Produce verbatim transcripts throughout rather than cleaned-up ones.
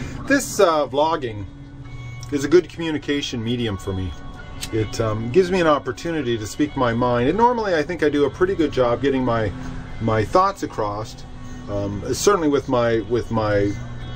This uh, vlogging is a good communication medium for me. It um, gives me an opportunity to speak my mind, and normally I think I do a pretty good job getting my my thoughts across. Um, certainly with my with my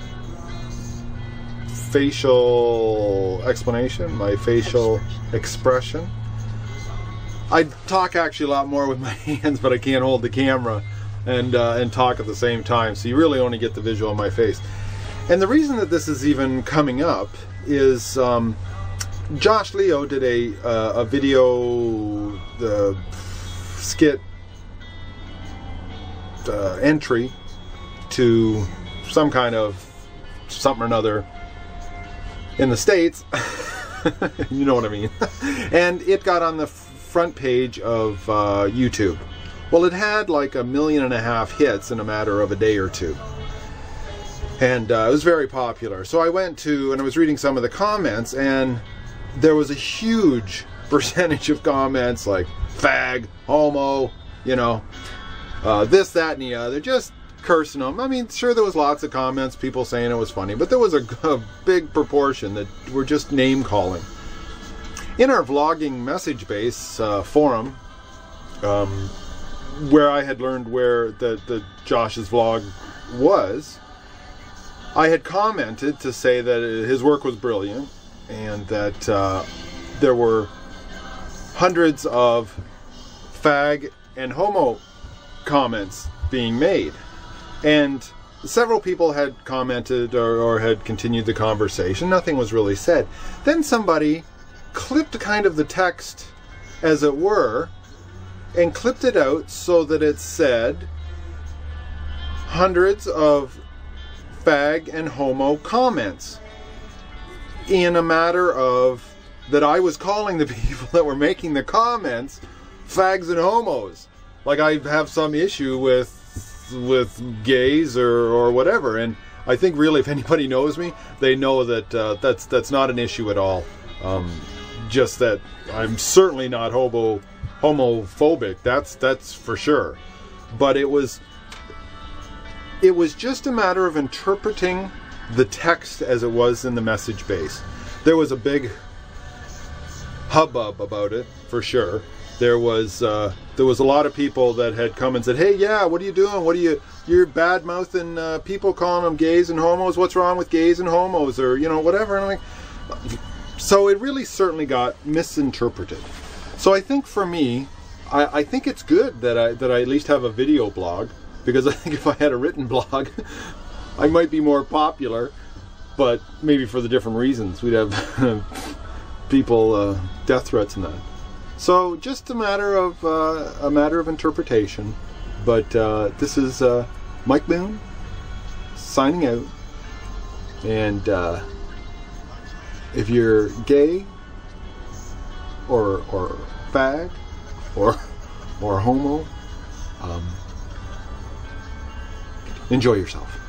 facial explanation, my facial expression. I talk actually a lot more with my hands, but I can't hold the camera and uh, and talk at the same time, so you really only get the visual on my face. And the reason that this is even coming up is um, Josh Leo did a uh, a video, the skit uh, entry to some kind of something or another in the States. You know what I mean. And it got on the front page of uh, YouTube. Well, it had like a million and a half hits in a matter of a day or two. And uh, it was very popular. So I went to, and I was reading some of the comments, and there was a huge percentage of comments like fag, homo, you know, uh, this, that, and the other, just cursing them. I mean, sure, there was lots of comments, people saying it was funny, but there was a, a big proportion that were just name calling. In our vlogging message base uh, forum, um, where I had learned where the, the Josh's vlog was, I had commented to say that his work was brilliant and that uh, there were hundreds of fag and homo comments being made. And several people had commented or, or had continued the conversation. Nothing was really said. Then somebody clipped kind of the text, as it were, and clipped it out so that it said hundreds of fag and homo comments in a matter of that I was calling the people that were making the comments fags and homos, like I have some issue with with gays or or whatever. And I think really, if anybody knows me, they know that uh, that's that's not an issue at all. Um, just that I'm certainly not homo homophobic. That's that's for sure. But it was. It was just a matter of interpreting the text as it was in the message base. There was a big hubbub about it, for sure. There was uh, there was a lot of people that had come and said, "Hey, yeah, what are you doing? What are you? You're bad mouthing uh, people, calling them gays and homos. What's wrong with gays and homos, or you know, whatever?" And I'm like, so it really certainly got misinterpreted. So I think for me, I, I think it's good that I that I at least have a video blog. Because I think if I had a written blog, I might be more popular, but maybe for the different reasons. We'd have people, uh, death threats and that. So just a matter of uh, a matter of interpretation. But uh, this is uh, Mike Boone signing out. And uh, if you're gay or or fag or or homo, um, enjoy yourself.